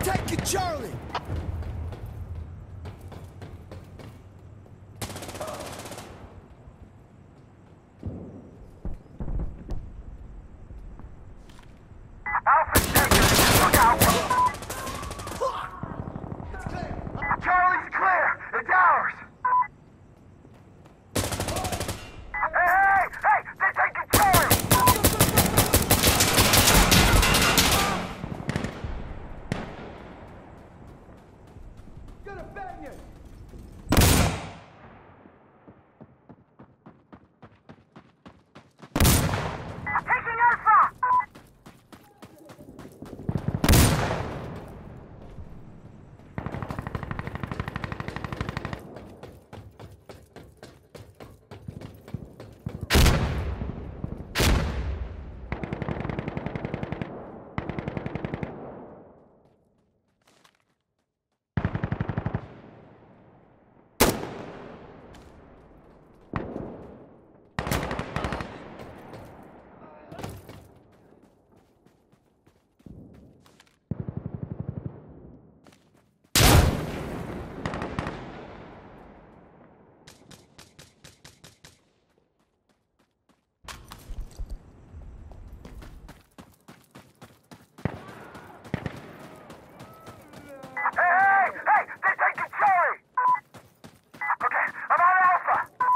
taking Charlie! Alpha's taken. Look out! It's clear! Charlie's clear. It's ours. Hey! They're taking Charlie! Gonna bang you! Taking Alpha! Hey! They're taking Charlie! Okay, I'm on Alpha!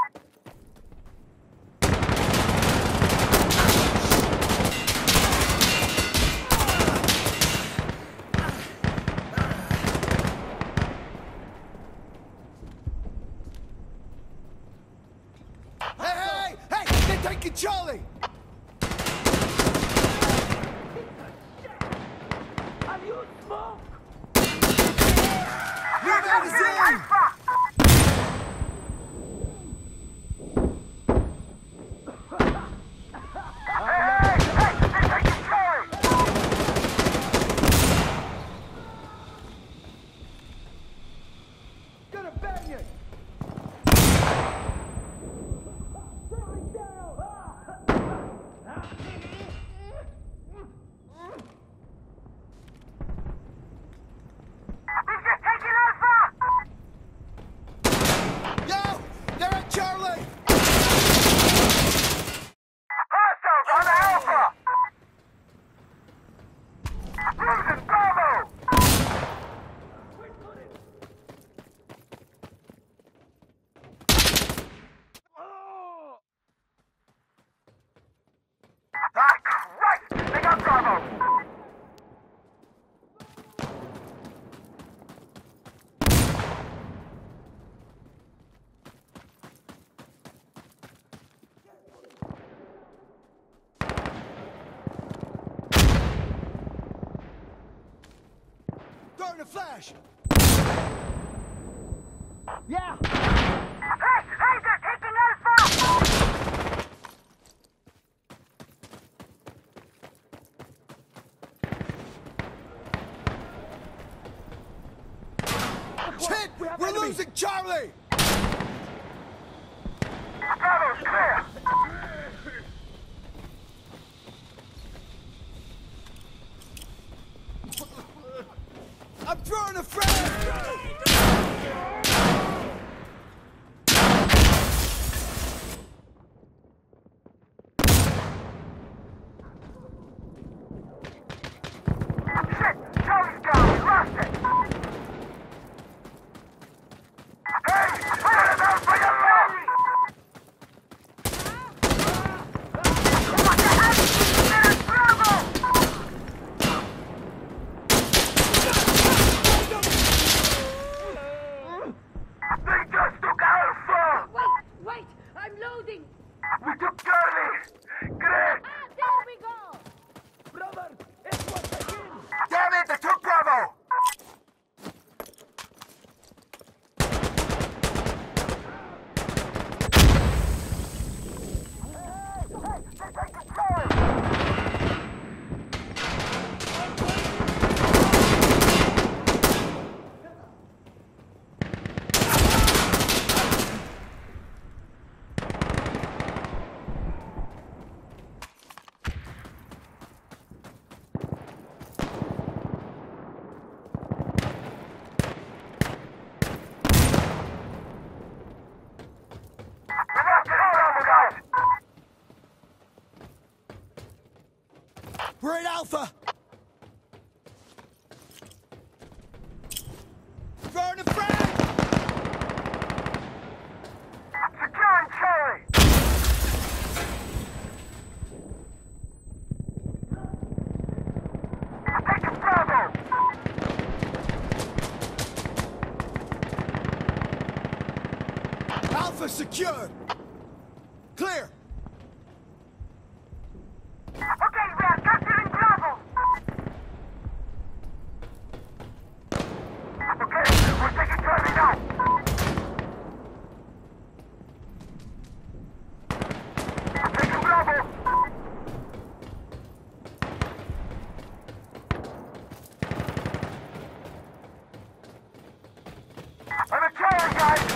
Hey! They're taking Charlie! Have you smoked? Leave magazine! Alpha! Hey! They're taking Charlie! Gonna bang you! We've just taken Alpha! Yo! They're at Charlie! Hostiles on Alpha! Losing Bravo! Ah, Christ! They got Bravo! Throwing a flash! Yeah! Hey, they're taking Alpha! Shit! We're losing Charlie! Bravo's clear! I'm throwing a flash! Shit! Charlie's down! We lost it! Hey! What about for your lady? What the heck? There's Bravo! Alpha! Throwing a frag! Securing Charlie! Taking Bravo! Alpha secured! Clear! Okay, we are capturing Bravo! Okay, we're taking Charlie now! Taking Bravo! I'm a Charlie, guys!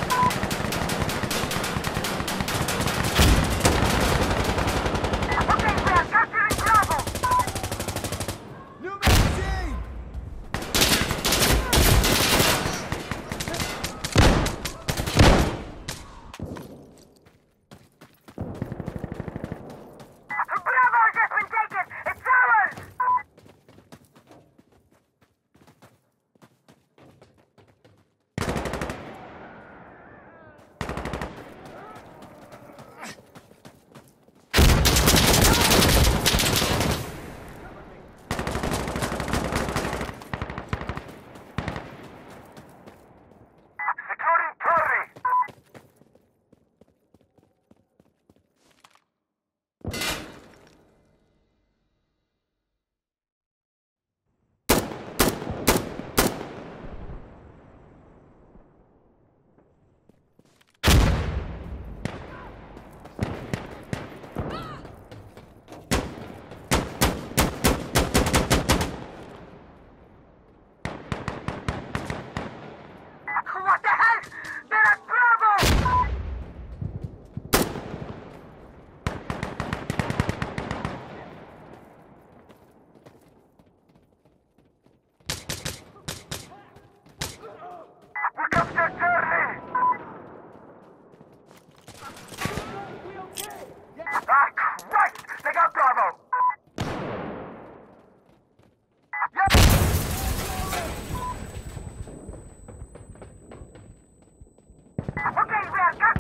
Okay, we are capturing Bravo! New magazine! Bravo has just been taken! It's ours! Securing Charlie! What the hell? They're at Bravo! We captured Charlie! Ah, Christ! They got Bravo! Yep! Okay, we are capturing